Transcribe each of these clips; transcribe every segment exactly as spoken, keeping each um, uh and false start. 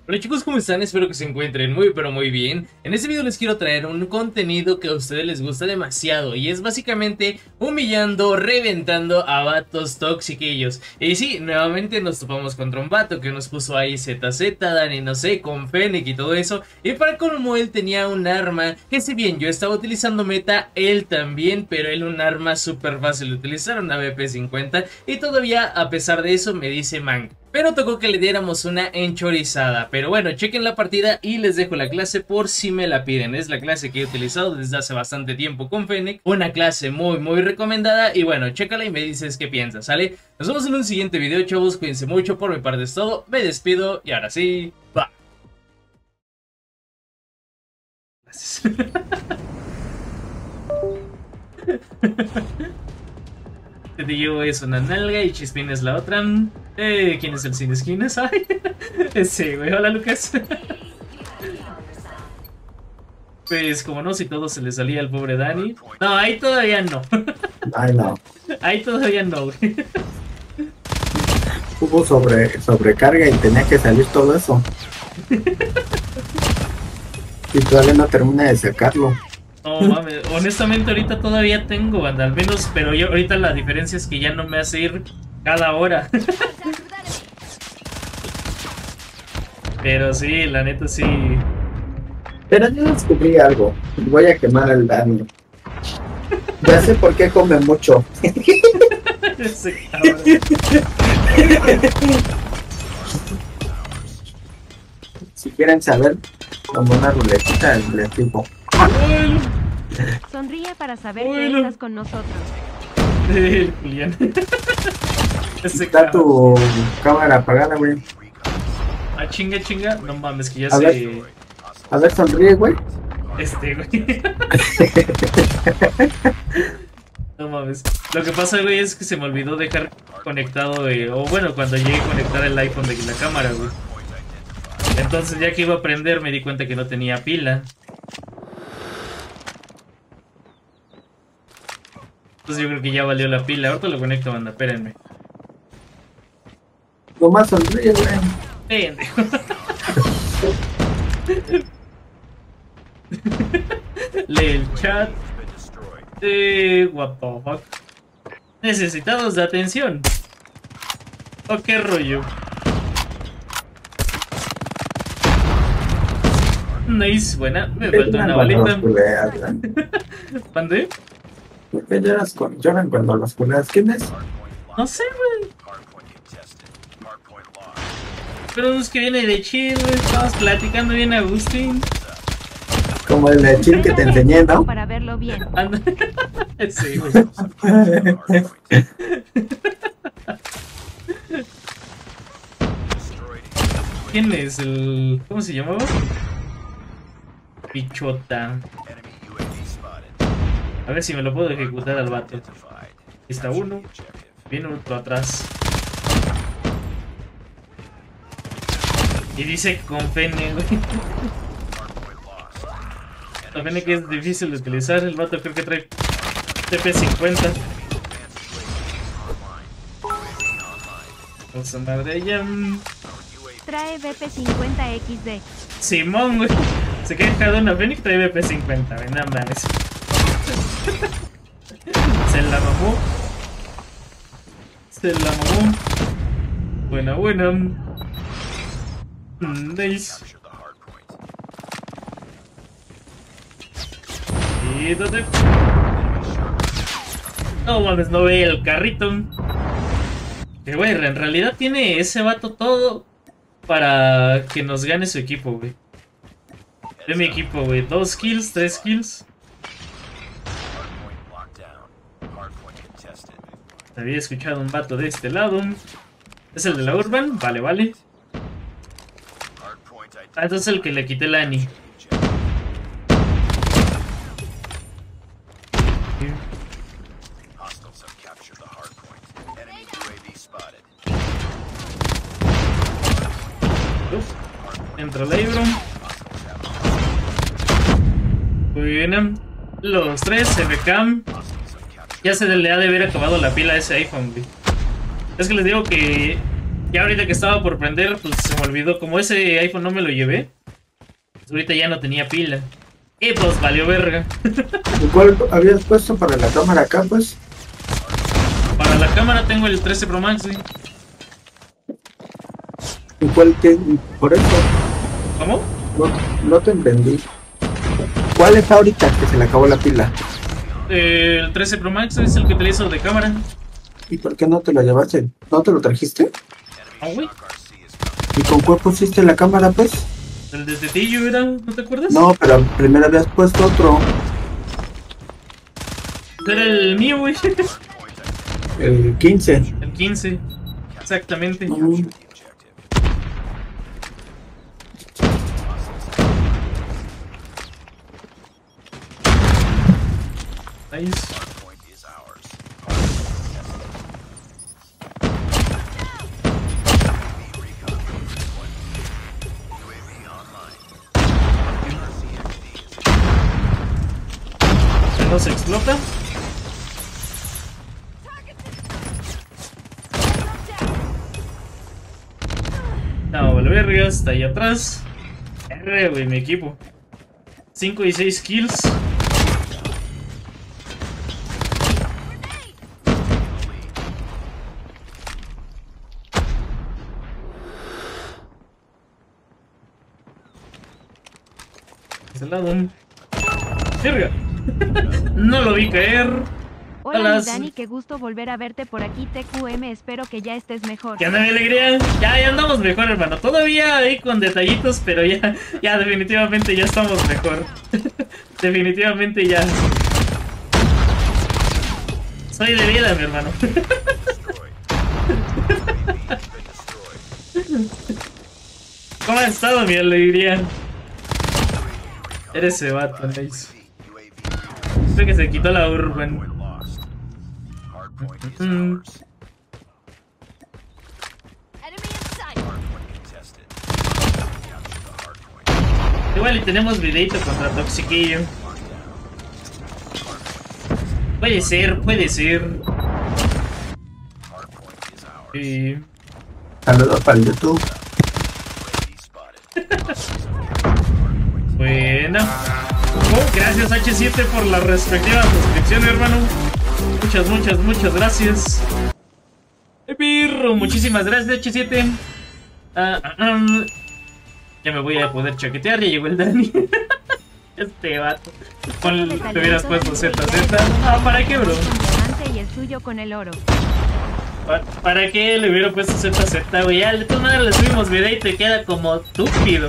Hola chicos, ¿cómo están? Espero que se encuentren muy pero muy bien. En este video les quiero traer un contenido que a ustedes les gusta demasiado y es básicamente humillando, reventando a vatos toxiquillos. Y sí, nuevamente nos topamos contra un vato que nos puso ahí Z Z, Dani no sé, con Fennec y todo eso. Y para colmo él tenía un arma que si bien yo estaba utilizando meta, él también, pero él un arma súper fácil de utilizar, una A P cincuenta. Y todavía a pesar de eso me dice man. Pero tocó que le diéramos una enchorizada. Pero bueno, chequen la partida y les dejo la clase por si me la piden. Es la clase que he utilizado desde hace bastante tiempo con Fennec. Una clase muy muy recomendada. Y bueno, chécala y me dices qué piensas, ¿sale? Nos vemos en un siguiente video, chavos. Cuídense mucho, por mi parte es todo. Me despido y ahora sí, va. Gracias. Te digo es una nalga y Chispín es la otra. Eh, ¿quién es el sin esquinas? Ay, ese güey, hola Lucas. Pues como no, si todo se le salía al pobre Dani. No, ahí todavía no. Ay, no. Ahí todavía no, güey. Hubo sobre, sobrecarga y tenía que salir todo eso. Y todavía no termina de sacarlo. No mames, honestamente ahorita todavía tengo, banda, al menos, pero yo ahorita la diferencia es que ya no me hace ir cada hora. Pero sí, la neta sí. Pero yo descubrí algo. Voy a quemar al Dani. Ya sé por qué come mucho. Ese cabrón. Si quieren saber, como una ruletita les digo. Bueno. Sonríe para saber Bueno. que estás con nosotros. Eh, Julián. Ese Está cabrón. tu cámara apagada, güey. Ah, chinga, chinga. No mames, que ya A se. ver. A ver, sonríe, güey. Este, güey. No mames. Lo que pasa, güey, es que se me olvidó dejar conectado, eh, o bueno, cuando llegué a conectar el iPhone de la cámara, güey. Entonces, ya que iba a prender, me di cuenta que no tenía pila. Entonces yo creo que ya valió la pila. Ahorita lo conecto, banda, espérenme. Nomás sonríe, güey. Pendejo. Lee el chat. Eh, what the fuck. Necesitados de atención. ¿O qué rollo? Nice, buena. Me faltó una balita. ¿Mandé? ¿Por qué lloras con, lloran cuando los culeas? ¿Quién es? No sé, güey. Pero es que viene de chill, güey. Estamos platicando bien a Agustín. Como el de chill que te enseñé, ¿no? Para verlo bien. Anda. Sí, güey. ¿Quién es el...? ¿Cómo se llamaba? Pichota. A ver si me lo puedo ejecutar al vato. Ahí está uno. Viene otro atrás. Y dice con Fennec, güey. La Fennec que es difícil de utilizar. El vato creo que trae T P cincuenta. Vamos a madre ella. Trae B P cincuenta X D. Simón, güey. Se queja de una Fennec, trae B P cincuenta, güey. No mames. Se la mamó. Se la mamó. Buena, buena. Nice. Quítate. No mames, no ve el carrito. Que güey, en realidad tiene ese vato todo para que nos gane su equipo, güey. De mi equipo, güey. Dos kills, tres kills. Había escuchado un vato de este lado. ¿Es el de la Urban? Vale, vale. Ah, entonces el que le quité la Annie. Uf, entra el Abram. Bueno, los tres, F K. Ya se le ha de haber acabado la pila a ese iPhone, güey. Es que les digo que Ya ahorita que estaba por prender, pues se me olvidó. Como ese iPhone no me lo llevé, pues ahorita ya no tenía pila. Y pues valió verga. ¿Y cuál habías puesto para la cámara acá, pues? Para la cámara tengo el trece Pro Max, güey. ¿Y cuál te... por eso? ¿Cómo? No, no te entendí. ¿Cuál es ahorita que se le acabó la pila? Eh, el trece Pro Max es el que utilizo de cámara. ¿Y por qué no te lo llevaste? ¿No te lo trajiste? Ah, güey. ¿Y con cuál pusiste la cámara, pues? El de Tetillo era, ¿no te acuerdas? No, pero primero habías puesto otro. Era el mío, güey. El quince. El quince. Exactamente. Mm. Nice. ¿No se explota? No, vale verga, está ahí atrás. R, güey, mi equipo. cinco y seis kills. Ese lado. Verga. No lo vi caer. Hola, Hola. mi Dani, qué gusto volver a verte por aquí, T Q M, espero que ya estés mejor. ¿Qué onda, mi alegría? Ya, ya andamos mejor, hermano. Todavía ahí con detallitos, pero ya, ya definitivamente ya estamos mejor. Definitivamente ya. Soy de vida, mi hermano. ¿Cómo has estado, mi alegría? Eres ese vato, nice. Creo que se quitó la urban. Mm. Igual y tenemos videito contra Toxiquillo. Puede ser, puede ser. Sí. Saludos para el YouTube. Bueno. Oh, gracias H siete por la respectiva suscripción, hermano. Muchas, muchas, muchas gracias. Pirro, muchísimas gracias H siete. Ah, ah, ah. Ya me voy a poder chaquetear, ya llegó el Dani. Este vato. Con te hubieras puesto Z Z. Ah, ¿para qué, bro? Y el suyo con el oro. ¿Para, ¿Para qué le hubiera puesto Z Z, güey? Ya, de todas maneras le subimos video y te queda como estúpido.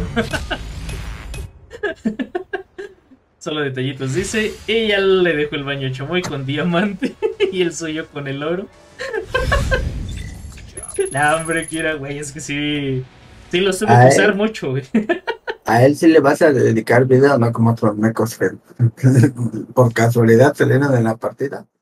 Solo detallitos, dice. Y ya le dejo el baño chamoy con diamante. Y el suyo con el oro. No, hombre, Kira, güey, es que sí. Sí lo suelo A usar él. mucho, güey. A él sí le vas a dedicar video, no como otros mecos que por casualidad se le de la partida.